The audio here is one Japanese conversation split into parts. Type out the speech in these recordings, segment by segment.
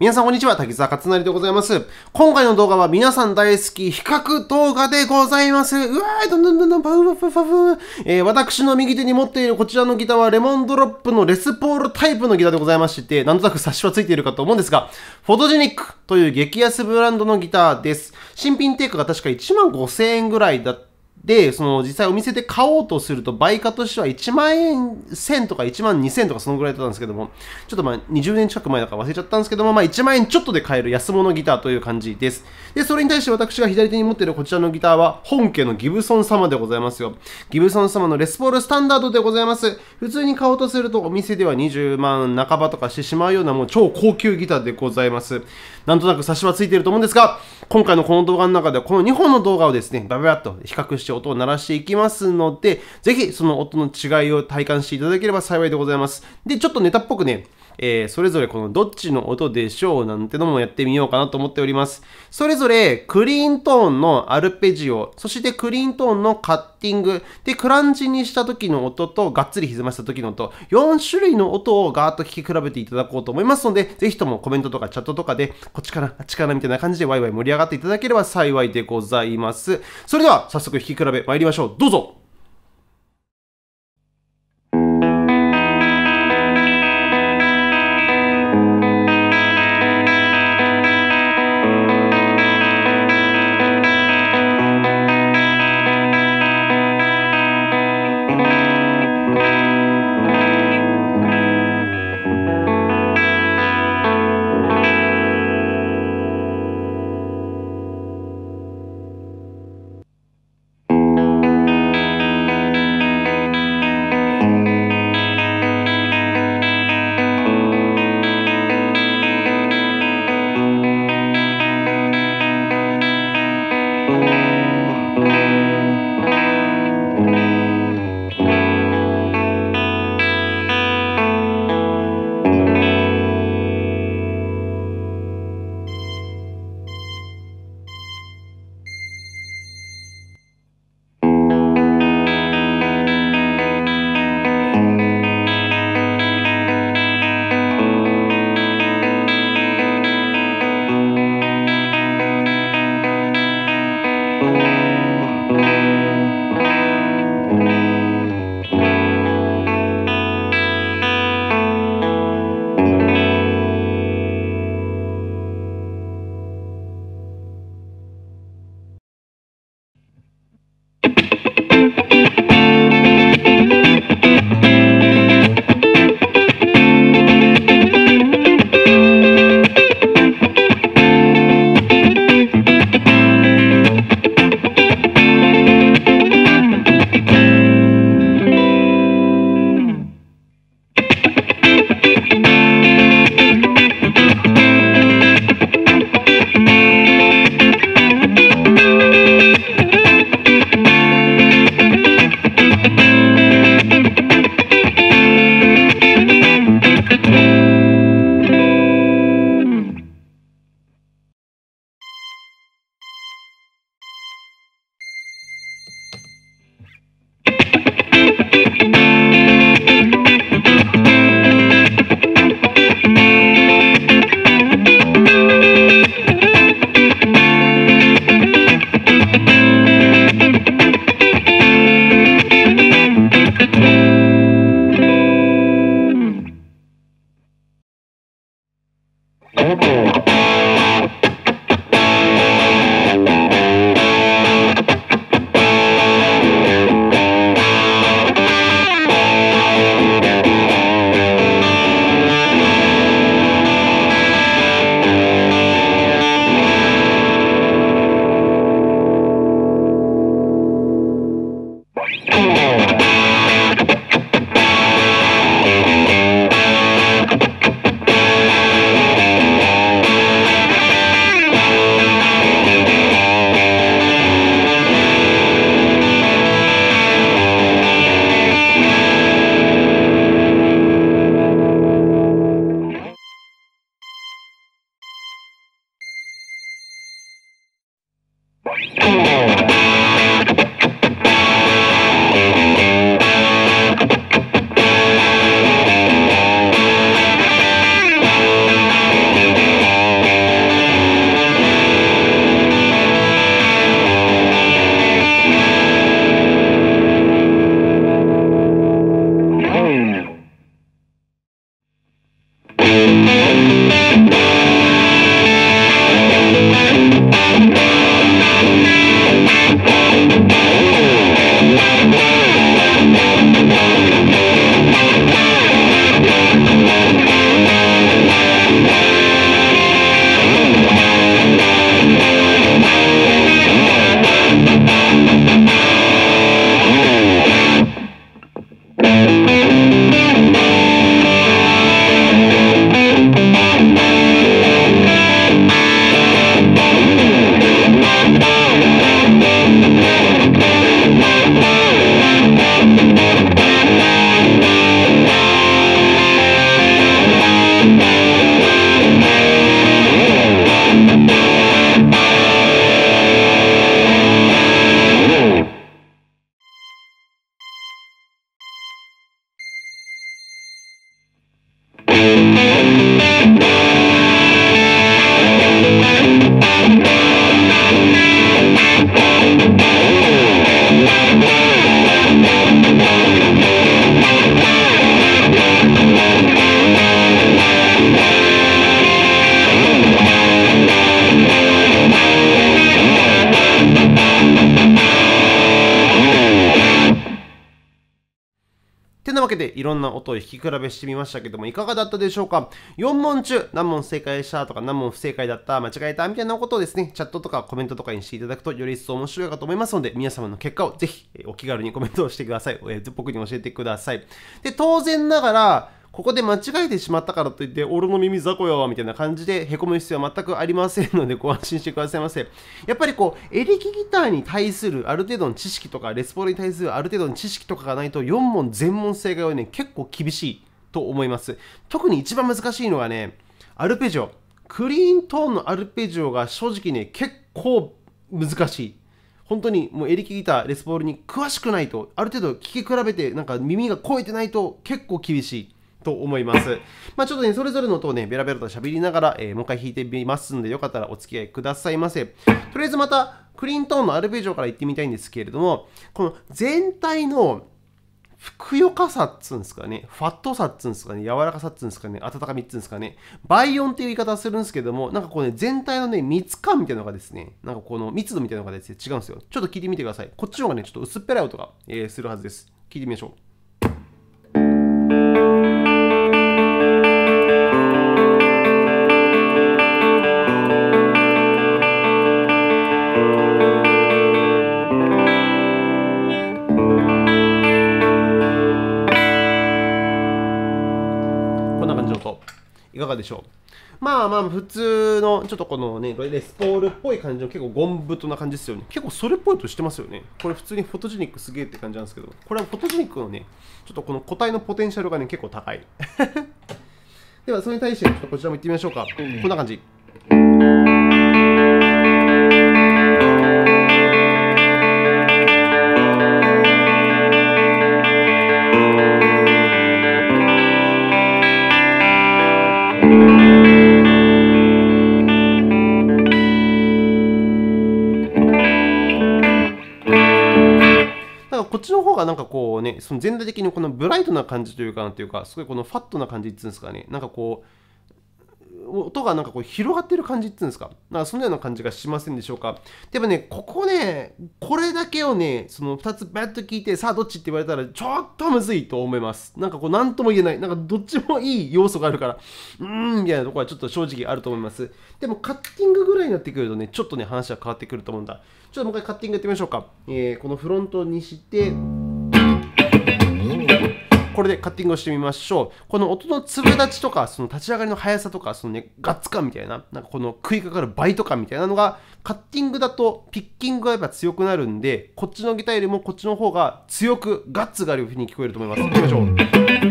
皆さんこんにちは、滝沢勝成でございます。今回の動画は皆さん大好き比較動画でございます。うわー、どんどんパフパフパフ。私の右手に持っているこちらのギターはレモンドロップのレスポールタイプのギターでございまして、なんとなく察しはついているかと思うんですが、フォトジェニックという激安ブランドのギターです。新品定価が確か15,000円ぐらいだった。で、実際お店で買おうとすると、売価としては1万円1000とか1万2000とかそのぐらいだったんですけども、ちょっと20年近く前だから忘れちゃったんですけども、1万円ちょっとで買える安物ギターという感じです。で、それに対して私が左手に持っているこちらのギターは、本家のギブソン様でございますよ。ギブソン様のレスポールスタンダードでございます。普通に買おうとすると、お店では20万半ばとかしてしまうようなもう超高級ギターでございます。なんとなく察しはついていると思うんですが、今回のこの動画の中ではこの2本の動画をですね、ババッと比較して音を鳴らしていきますので、ぜひその音の違いを体感していただければ幸いでございます。で、ちょっとネタっぽくね、それぞれこのどっちの音でしょうなんてのもやってみようかなと思っております。それぞれクリーントーンのアルペジオ、そしてクリーントーンのカッティング、で、クランチにした時の音とがっつり歪ました時の音、4種類の音をガーッと聞き比べていただこうと思いますので、ぜひともコメントとかチャットとかで、こっちかな、あっちかなみたいな感じでワイワイ盛り上がっていただければ幸いでございます。それでは早速弾き比べ参りましょう。どうぞ。 ていろんな音を弾き比べしてみましたけども、いかがだったでしょうか。4問中何問正解したとか何問不正解だった、間違えたみたいなことをですね、チャットとかコメントとかにしていただくとより一層面白いかと思いますので、皆様の結果をぜひお気軽にコメントをしてください。僕に教えてください。で、当然ながら、ここで間違えてしまったからといって、俺の耳雑魚よみたいな感じでへこむ必要は全くありませんので、ご安心してくださいませ。やっぱりエレキギターに対するある程度の知識とか、レスポールに対するある程度の知識とかがないと、4問全問正解はね、結構厳しいと思います。特に一番難しいのがね、アルペジオ。クリーントーンのアルペジオが正直ね、結構難しい。本当にもうエレキギター、レスポールに詳しくないと、ある程度聞き比べて、なんか耳が肥えてないと結構厳しいと思います。ちょっとね、それぞれの音をね、ベラベラと喋りながら、もう一回弾いてみますので、よかったらお付き合いくださいませ。とりあえずまた、クリーントーンのアルペジオから言ってみたいんですけれども、この全体のふくよかさっつうんですかね、ファットさっつうんですかね、柔らかさっつうんですかね、温かみっつうんですかね、倍音っていう言い方をするんですけども、なんか全体のね、密感みたいなのがですね、なんか密度みたいなのがですね、違うんですよ。ちょっと聞いてみてください。こっちの方がね、ちょっと薄っぺらい音が、するはずです。聞いてみましょう。いかがでしょう。まあ普通のちょっとねレスポールっぽい感じの結構ゴン太な感じですよね。結構それっぽいとしてますよね。これ普通にフォトジェニックすげえって感じなんですけど、これはフォトジェニックのね、ちょっとこの個体のポテンシャルがね結構高い。ではそれに対してちょっとこちらも行ってみましょうか。こんな感じ。こっちの方がなんかその全体的にこのブライトな感じというか、なんていうか、すごいこのファットな感じっていうんですかね、なんか音がなんか広がってる感じっていうんですか、なんかそのような感じがしませんでしょうか。でもね、ここね、これだけをね、その2つバッと聞いて、さあどっちって言われたら、ちょっとむずいと思います。なんかなんとも言えない、なんかどっちもいい要素があるから、みたいなところはちょっと正直あると思います。でもカッティングぐらいになってくるとね、ちょっとね、話は変わってくると思うんだ。ちょっともう一回カッティングやってみましょうか。このフロントにして、これでカッティングをしてみましょう。この音の粒立ちとか、その立ち上がりの速さとか、そのね、ガッツ感みたいな、なんか食いかかるバイト感みたいなのが、カッティングだとピッキングがやっぱ強くなるんで、こっちのギターよりもこっちの方が強くガッツがある風に聞こえると思います。いきましょう。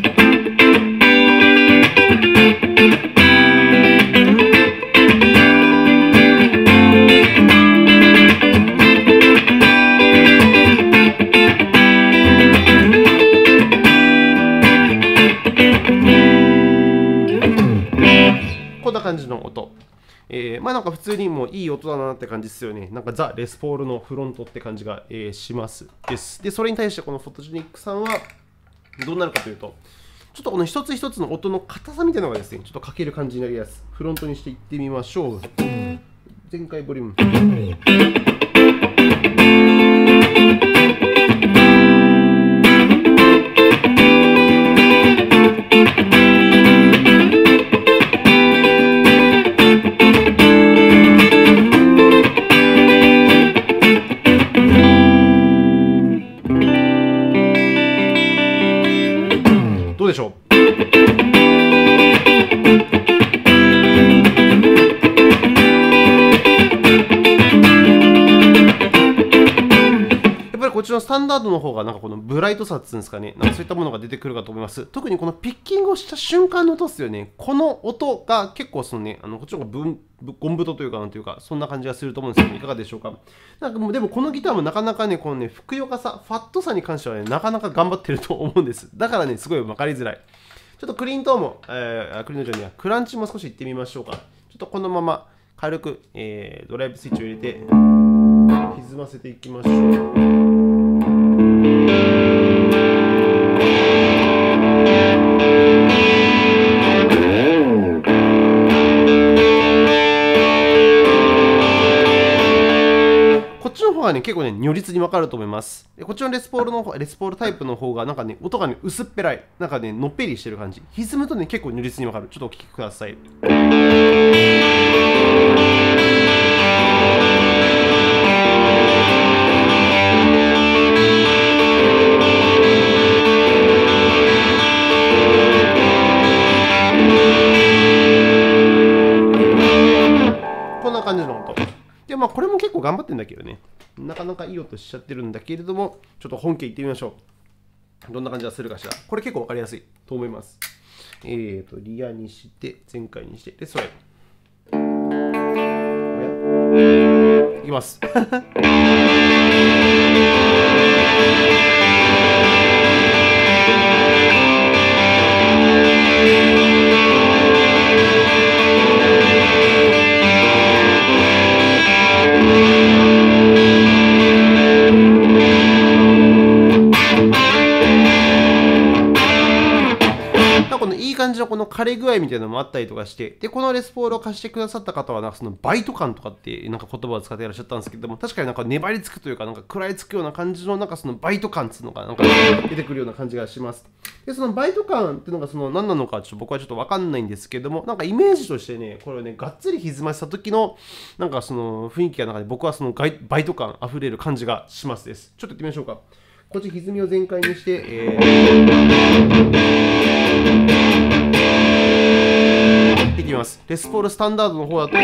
こんな感じの音。なんか普通にもういい音だなって感じですよね。なんかザ・レスポールのフロントって感じが、しますです。で、それに対してこのフォトジェニックさんはどうなるかというと、ちょっとこの一つ一つの音の硬さみたいなのがですね、ちょっとかける感じになりやすい。フロントにしていってみましょう。全開ボリューム。どうでしょう。やっぱりこっちのスタンダードの方がなんかこのブライトさっていうんですかね、なんかそういったものが出てくるかと思います。特にこのピッキングをした瞬間の音ですよね。この音が結構そのね、こっちの方がゴン太というかなんというか、そんな感じがすると思うんですけど、いかがでしょうか。なんかもうでもこのギターもなかなかね、このね、ふくよかさ、ファットさに関してはね、なかなか頑張ってると思うんです。だからね、すごい分かりづらい。ちょっとクリーントーンも、クリーントーンじゃねえや、クランチも少しいってみましょうか。ちょっとこのまま軽く、ドライブスイッチを入れて、歪ませていきましょう。こっちの方ががね、結構ね、如実にわかると思います。こっちのレスポールタイプの方が、なんかね、音がね、薄っぺらい。なんかね、のっぺりしてる感じ。歪むとね、結構如実にわかる。ちょっとお聞きください。こんな感じの音。で、まあ、これも結構頑張ってんだけどね。なかなかいい音しちゃってるんだけれども、ちょっと本家行ってみましょう。どんな感じがするかしら。これ結構わかりやすいと思います。リアにして、前回にして、で、それ。いきます。このいい感じのこの枯れ具合みたいなのもあったりとかして、で、このレスポールを貸してくださった方は、なんかそのバイト感とかってなんか言葉を使っていらっしゃったんですけども、確かになんか粘りつくというか、なんか食らいつくような感じの、なんかそのバイト感っていうのがなんか出てくるような感じがします。で、そのバイト感っていうのがその何なのか僕はちょっとわかんないんですけども、なんかイメージとしてね、これをね、がっつり歪ませた時の、なんかその雰囲気が中で僕はそのバイト感あふれる感じがしますです。ちょっとやってみましょうか。こっち歪みを全開にして、いきます。レスポールスタンダードの方だと、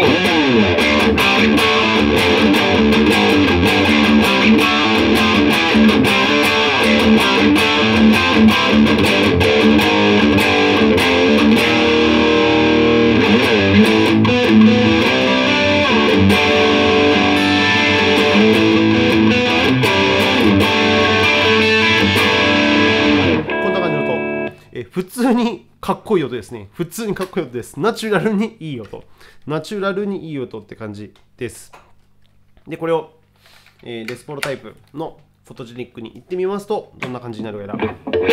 こんな感じの音。普通にかっこいい音ですね。普通にかっこいい音です。ナチュラルにいい音。ナチュラルにいい音って感じです。で、これを、レスポールタイプのフォトジェニックに行ってみますと、どんな感じになるかだ。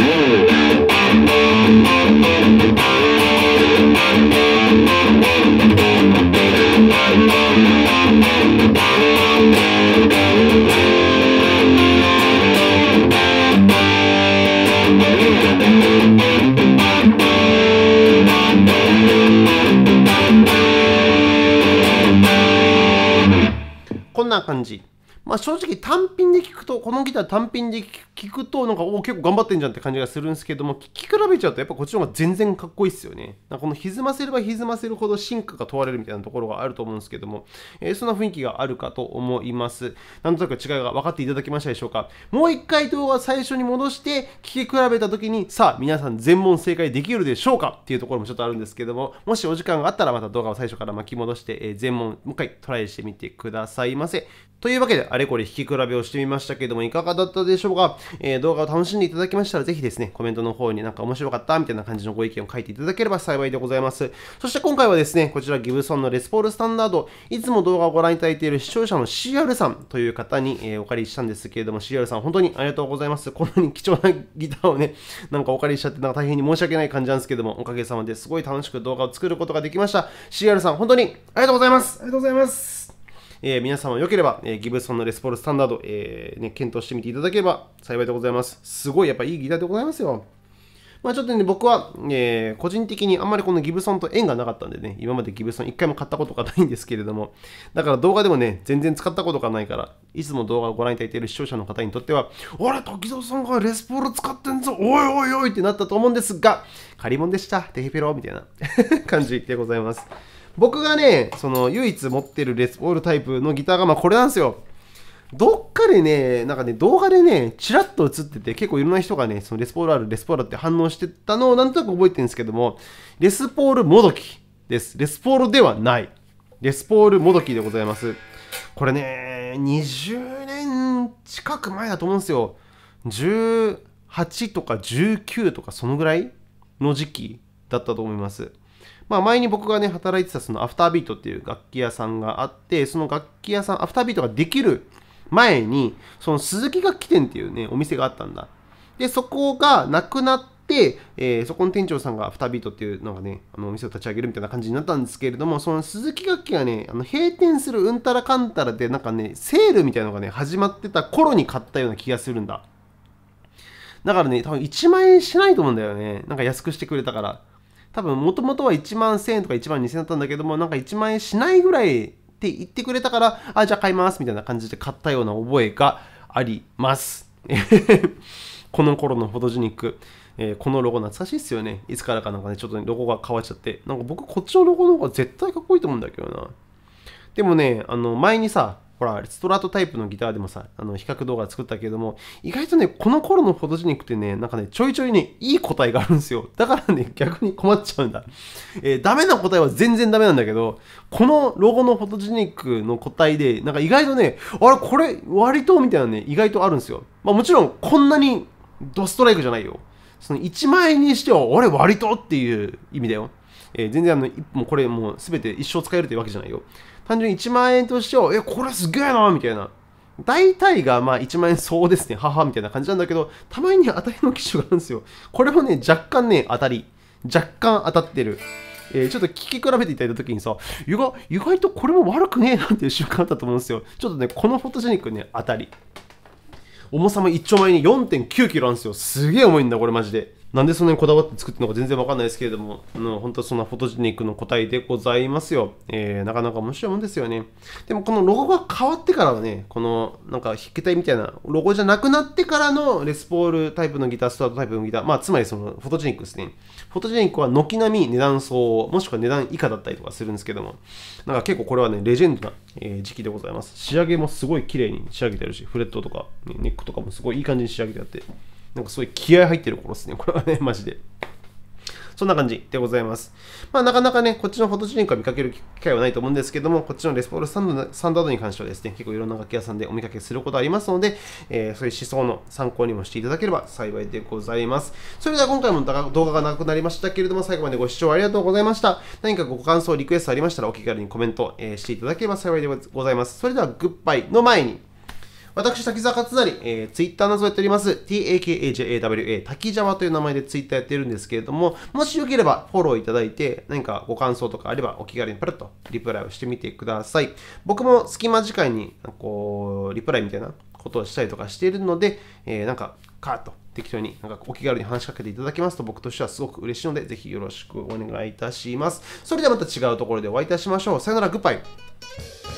こんな感じ。まあ正直単品で聞くと、このギター単品で聞くと、なんか結構頑張ってんじゃんって感じがするんですけども、聞き比べちゃうとやっぱこっちの方が全然かっこいいですよね。なんかこの歪ませれば歪ませるほど進化が問われるみたいなところがあると思うんですけども、そんな雰囲気があるかと思います。なんとなく違いが分かっていただけましたでしょうか。もう一回動画を最初に戻して聞き比べたときに、さあ皆さん全問正解できるでしょうかっていうところもちょっとあるんですけども、もしお時間があったらまた動画を最初から巻き戻して、全問もう一回トライしてみてくださいませ。というわけで、あれこれ弾き比べをしてみましたけども、いかがだったでしょうか。動画を楽しんでいただきましたら、ぜひですね、コメントの方になんか面白かったみたいな感じのご意見を書いていただければ幸いでございます。そして今回はですね、こちらギブソンのレスポールスタンダード、いつも動画をご覧いただいている視聴者の CR さんという方に、お借りしたんですけれども、CR さん本当にありがとうございます。こんなに貴重なギターをね、なんかお借りしちゃって、なんか大変に申し訳ない感じなんですけども、おかげさまですごい楽しく動画を作ることができました。CR さん本当にありがとうございます。ありがとうございます。皆様よければ、ギブソンのレスポールスタンダード、検討してみていただければ幸いでございます。すごいやっぱいいギターでございますよ。まあちょっとね、僕は、個人的にあんまりこのギブソンと縁がなかったんでね、今までギブソン一回も買ったことがないんですけれども、だから動画でもね、全然使ったことがないから、いつも動画をご覧いただいている視聴者の方にとっては、あれ、滝沢さんがレスポール使ってんぞ、おいおいおいってなったと思うんですが、借り物でした、テヘペロみたいな感じでございます。僕がね、その唯一持ってるレスポールタイプのギターがまあこれなんですよ。どっかでね、なんかね、動画でね、ちらっと映ってて、結構いろんな人がね、そのレスポールある、レスポールあるって反応してたのをなんとなく覚えてるんですけども、レスポールもどきです。レスポールではない。レスポールもどきでございます。これね、20年近く前だと思うんですよ。18とか19とかそのぐらいの時期だったと思います。まあ前に僕がね、働いてたそのアフタービートっていう楽器屋さんがあって、その楽器屋さん、アフタービートができる前に、その鈴木楽器店っていうね、お店があったんだ。で、そこがなくなって、そこの店長さんが2ビートっていうのがね、お店を立ち上げるみたいな感じになったんですけれども、その鈴木楽器がね、閉店するうんたらかんたらで、なんかね、セールみたいなのがね、始まってた頃に買ったような気がするんだ。だからね、多分1万円しないと思うんだよね。なんか安くしてくれたから。多分、もともとは1万1000円とか1万2000円だったんだけども、なんか1万円しないぐらいって言ってくれたから、あ、じゃあ買いますみたいな感じで買ったような覚えがあります。この頃のフォトジェニック。このロゴ懐かしいっすよね。いつからかなんかね、ちょっと、ね、ロゴが変わっちゃって。なんか僕、こっちのロゴの方が絶対かっこいいと思うんだけどな。でもね、前にさ、ほら、ストラートタイプのギターでもさ、比較動画作ったけども、意外とね、この頃のフォトジェニックってね、なんかね、ちょいちょいね、いい答えがあるんですよ。だからね、逆に困っちゃうんだ。ダメな答えは全然ダメなんだけど、このロゴのフォトジェニックの答えで、なんか意外とね、あれ、これ、割とみたいなね、意外とあるんですよ。まあもちろん、こんなにドストライクじゃないよ。その1万円にしては、俺割とっていう意味だよ。全然もうこれもう全て一生使えるというわけじゃないよ。単純に1万円としては、これすげえなみたいな。大体がまあ1万円そうですね、母みたいな感じなんだけど、たまにね、当たりの機種があるんですよ。これもね、若干ね、当たり。若干当たってる。ちょっと聞き比べていただいたときにさ、意外とこれも悪くねえなっていう瞬間あったと思うんですよ。ちょっとね、このフォトジェニックね、当たり。重さも一丁前に 4.9 キロあるんですよ。すげえ重いんだ、これマジで。なんでそんなにこだわって作ってるのか全然わかんないですけれども、本当そんなフォトジェニックの答えでございますよ。なかなか面白いもんですよね。でもこのロゴが変わってからはね、このなんか筆記体みたいなロゴじゃなくなってからのレスポールタイプのギター、スタートタイプのギター、まあつまりそのフォトジェニックですね。フォトジェニックは軒並み値段相応、もしくは値段以下だったりとかするんですけども、なんか結構これはね、レジェンドな時期でございます。仕上げもすごい綺麗に仕上げてるし、フレットとか、ネックとかもすごいいい感じに仕上げてあって、なんかすごい気合入ってる頃ですね、これはね、マジで。そんな感じでございます。まあ、なかなかね、こっちのフォトジェニックは見かける機会はないと思うんですけども、こっちのレスポールスタンダードに関してはですね、結構いろんな楽器屋さんでお見かけすることありますので、そういう思想の参考にもしていただければ幸いでございます。それでは今回も動画がなくなりましたけれども、最後までご視聴ありがとうございました。何かご感想、リクエストありましたら、お気軽にコメント、していただければ幸いでございます。それでは、グッバイの前に、私、滝沢勝成、ツイッターなどやっております。TAKAJAWA、滝沢という名前でツイッターやってるんですけれども、もしよければフォローいただいて、何かご感想とかあればお気軽にパラッとリプライをしてみてください。僕も隙間時間にこうリプライみたいなことをしたりとかしているので、なんかカーッと適当になんかお気軽に話しかけていただけますと僕としてはすごく嬉しいので、ぜひよろしくお願いいたします。それではまた違うところでお会いいたしましょう。さよなら、グッバイ。